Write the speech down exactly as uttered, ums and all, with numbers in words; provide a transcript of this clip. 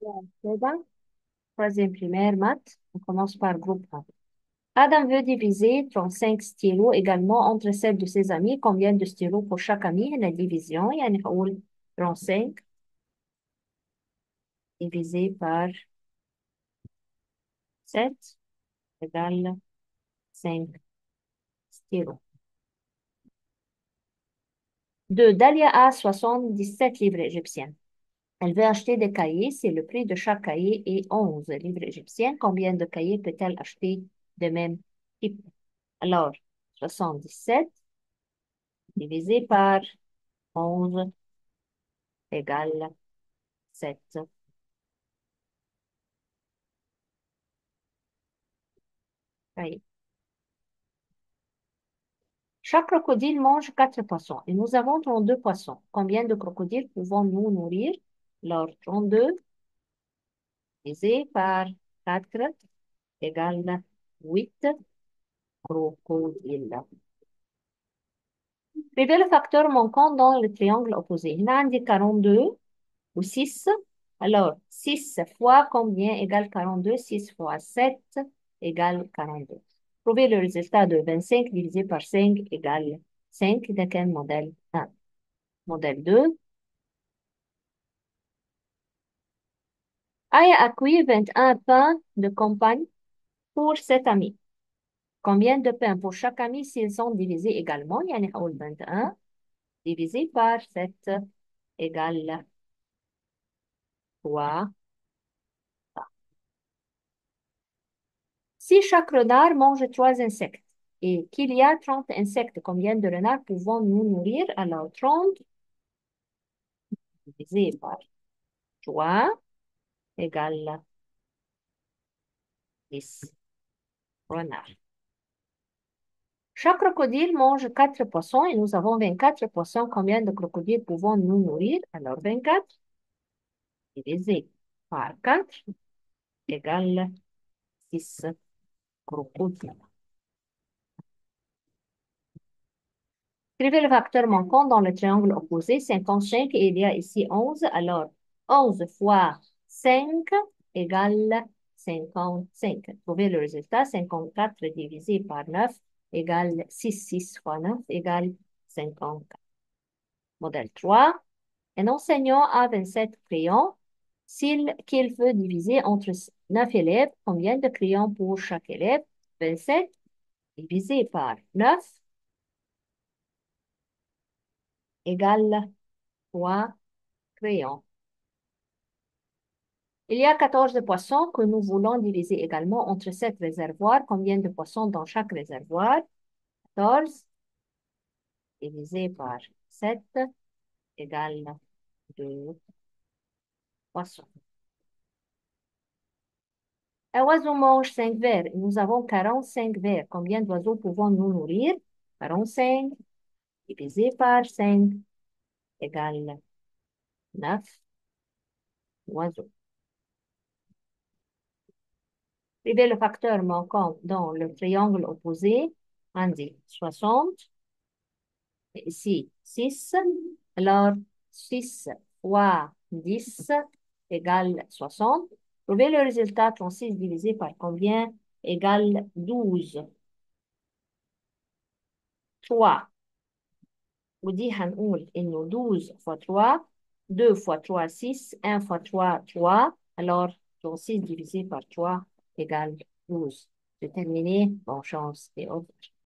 كده. Troisième primaire, maths. On commence par groupe un. Adam veut diviser trente-cinq stylos également entre celles de ses amis. Combien de stylos pour chaque ami? La division, يعني هقول trente-cinq divisé par sept égale cinq stylos. deux. Dalia a soixante-dix-sept livres égyptiens. Elle veut acheter des cahiers si le prix de chaque cahier est onze livres égyptiens. Combien de cahiers peut-elle acheter de même type? Alors, soixante-dix-sept divisé par onze égale sept cahiers. Chaque crocodile mange quatre poissons et nous avons trente-deux poissons. Combien de crocodiles pouvons-nous nourrir? Alors, trente-deux divisé par quatre égale huit crocodiles. Suivez le facteur manquant dans le triangle opposé. Il y a quarante-deux ou six. Alors, six fois combien égale quarante-deux? six fois sept égale quarante-deux. Trouvez le résultat de vingt-cinq divisé par cinq égale cinq. De quel modèle? un. Modèle deux. Aya a cuit vingt et un pains de campagne pour sept amis. Combien de pains pour chaque ami s'ils sont divisés également? يعني هقول vingt et un divisé par sept égale trois. Si chaque renard mange trois insectes et qu'il y a trente insectes, combien de renards pouvons-nous nourrir? Alors, trente divisé par trois égale dix renards. Chaque crocodile mange quatre poissons et nous avons vingt-quatre poissons. Combien de crocodiles pouvons-nous nourrir? Alors, vingt-quatre divisé par quatre égale six crocodiles. Écrivez le facteur manquant dans le triangle opposé, cinquante-cinq, et il y a ici onze. Alors, onze fois cinq égale cinquante-cinq. Trouvez le résultat, cinquante-quatre divisé par neuf égale six. six fois neuf égale cinquante-quatre. Modèle trois. Un enseignant a vingt-sept crayons. S'il qu'il veut diviser entre neuf élèves, combien de crayons pour chaque élève? vingt-sept divisé par neuf égale trois crayons. Il y a quatorze poissons que nous voulons diviser également entre sept réservoirs. Combien de poissons dans chaque réservoir? quatorze divisé par sept égale deux poissons. Un oiseau mange cinq vers. Nous avons quarante-cinq vers. Combien d'oiseaux pouvons-nous nourrir? quarante-cinq divisé par cinq égale neuf oiseaux. Suivez le facteur manquant dans le triangle opposé. On dit soixante. Et ici, six. Alors, six fois dix égale soixante. Trouvez le résultat, trente-six divisé par combien égale douze. trois. ودي هنقول إنه douze fois trois, deux fois trois, six, un fois trois, trois. Alors, trente-six divisé par trois égale douze. C'est terminé. Bonne chance et au revoir.